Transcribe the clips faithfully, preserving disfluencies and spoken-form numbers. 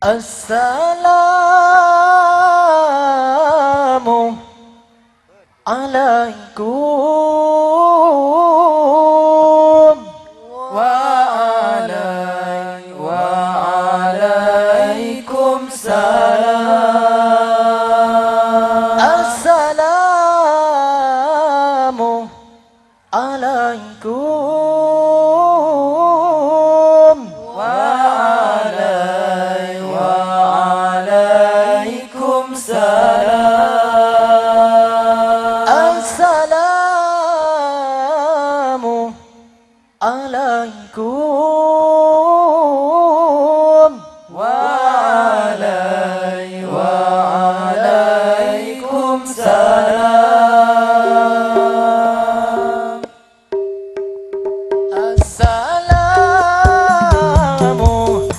Assalamu alaikum wa alai wa alaikum salam. Assalamu alaikum wa alai wa alaikum salam. Assalamu alaikum wa alai wa alaikum salam. Assalamu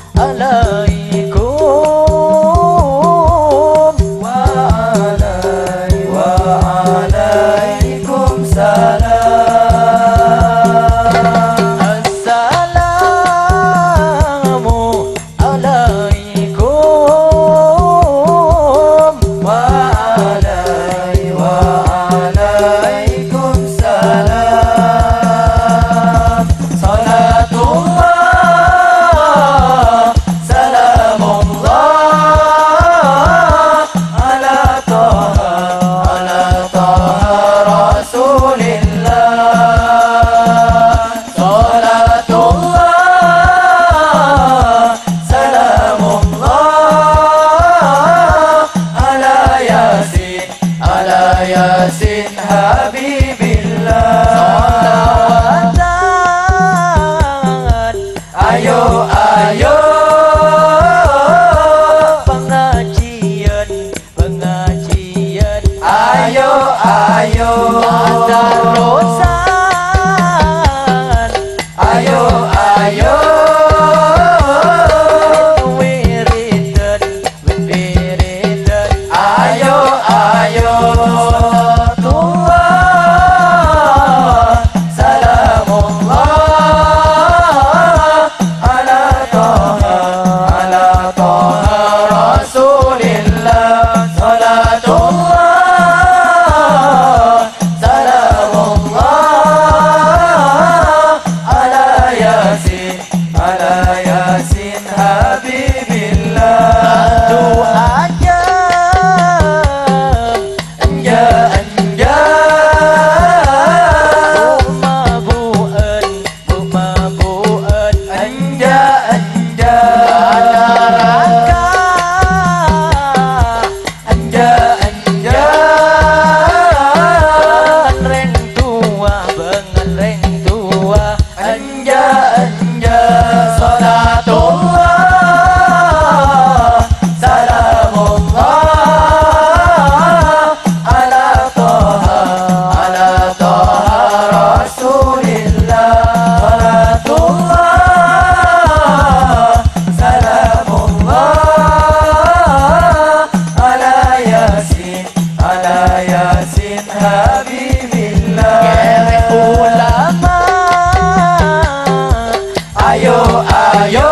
alaikum wa alai wa alaikum salam. Assalamu alaikum wa alai wa alaikum salam. Salatullah salamullah ala taha ala taha rasulillah. Salatullah salamullah ala yasin ala yasin habibillah. Salawatan Ayo ayo pengajian pengajian ayo ayo tadarusan ayo ayo wiridan wiridan ayo ayo. Salatullah salamullah ala taha ala taha rasulillah. Salatullah salamullah ala yasin ala yasin habibillah. doa aja Anja anja bumabuan bumabuan anja anja neraka anja anja reng tua bengan reng tua anja anja. Salatullah salamullah ala taha ala taha rasulillah. Salatullah salamullah ala yasin ala yasin habibillah. Kerek ulama Ayo ayo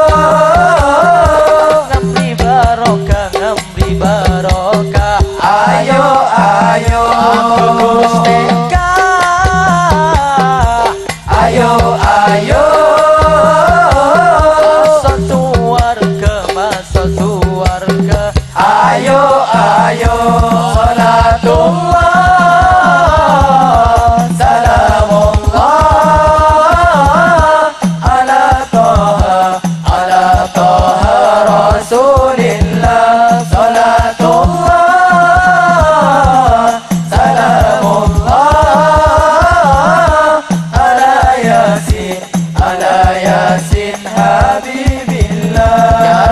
ngamri barokah ngamri barokah ayo ayo Musteka ayo ayo masuk suarga masuk suarga ayo ayo. Salatullah salamullah ala taha ala taha rasulillah. Salatullah salamullah ala yasin ala yasin habibillah. jar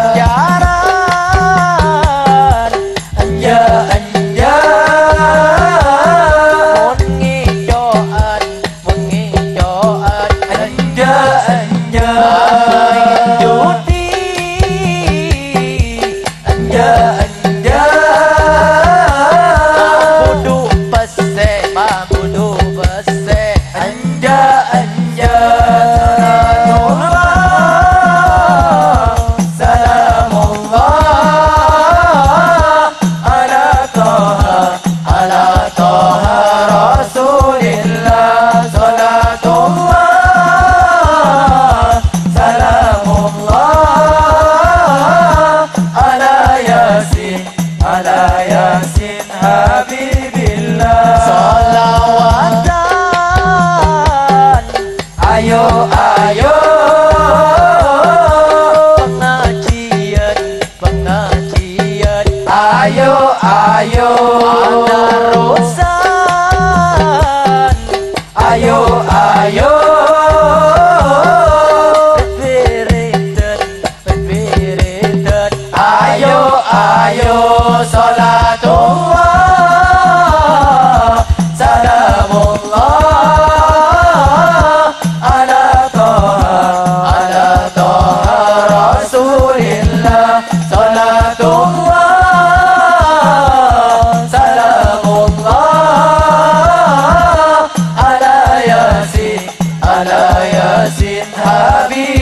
pajaran Anja anja mengijoan mengijoan anja anja judi ayo Anarosan ayo ayo Beritan Beritan ayo ayo salatullah salamullah ala toha ala toha rasulillah salatullah salamullah ala yasin ala yasin habib